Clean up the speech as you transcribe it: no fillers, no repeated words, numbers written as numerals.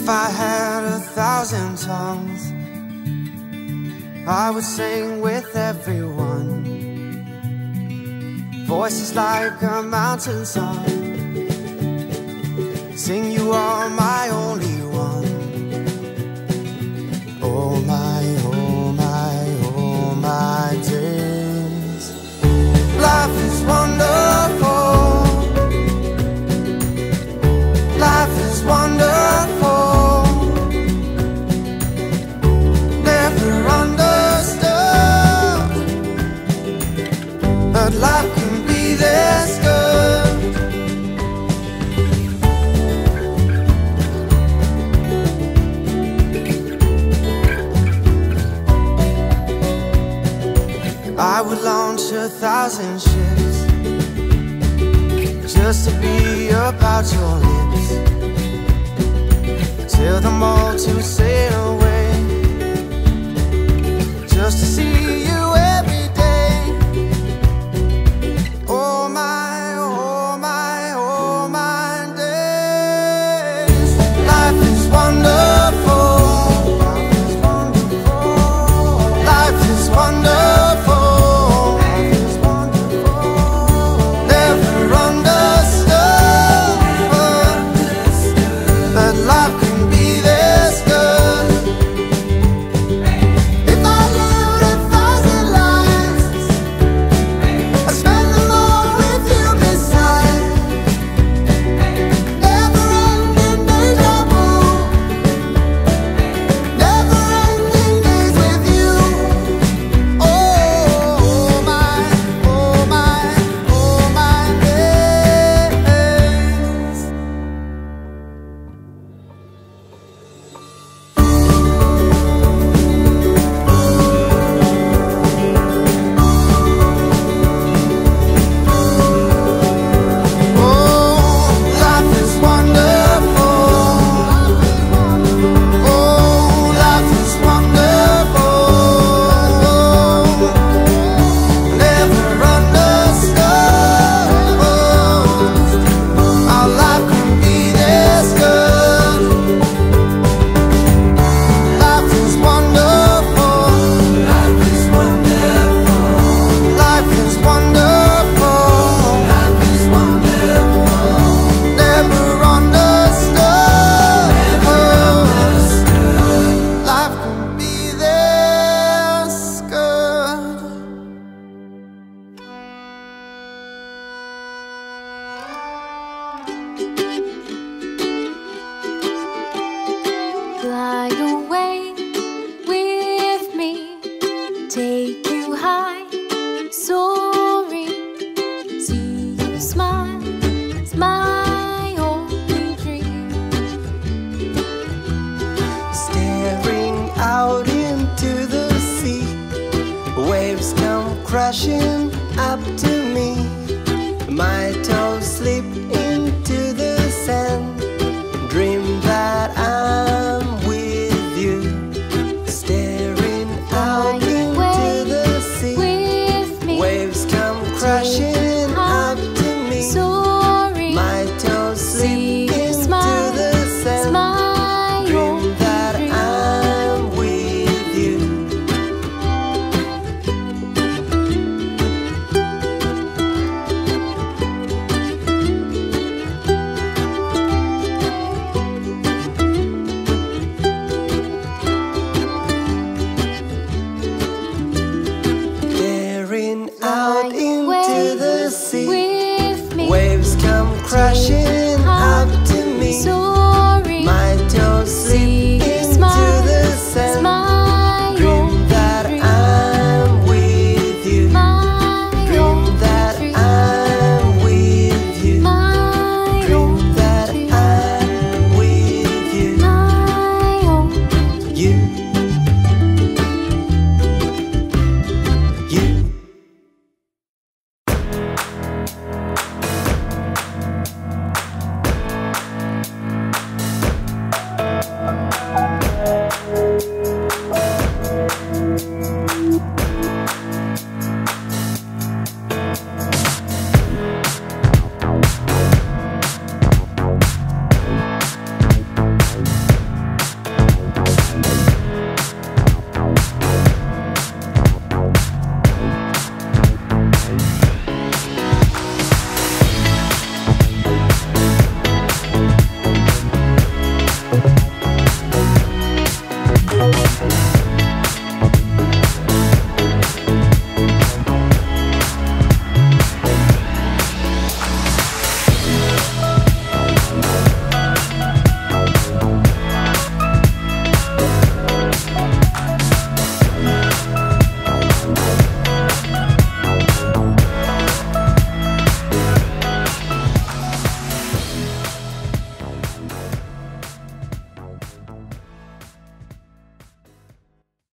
I had 1,000 tongues, I would sing with everyone. Voices like a mountain song, sing you are my only one. Oh my, oh my, oh my days. Life is wonderful. Life is wonderful. Never understood, but life can be this good. I would launch 1,000 ships just to be about your lips, tell them all to sail away, just to see you every day. Oh my, oh my, oh my days. Life is wonderful. Life is wonderful. Never understood, but life can be this good. If I lived 1,000 lives, I'd spend them all with you beside. Never-ending deja vu, never-ending days with you. Oh my, oh my, oh my days. Oh, life is wonderful. Oh, life is wonderful. Never understood how life can be this good. Life is wonderful. Life is wonderful. Life is wonderful. Life is wonderful. Never understood. Life can be this good. Fly away with me, take you high, soaring. See you smile, it's my only dream. Staring out into the sea, waves come crashing up to me. My toes slip into the sand, dream that I'm with you. Staring out into the sea, With me, waves come crashing up to me. soaring. My toes slip See you into smile, the it's sand, my dream only that dream. I'm with you. Staring out into the sea, With me, waves come crashing up to me. soaring.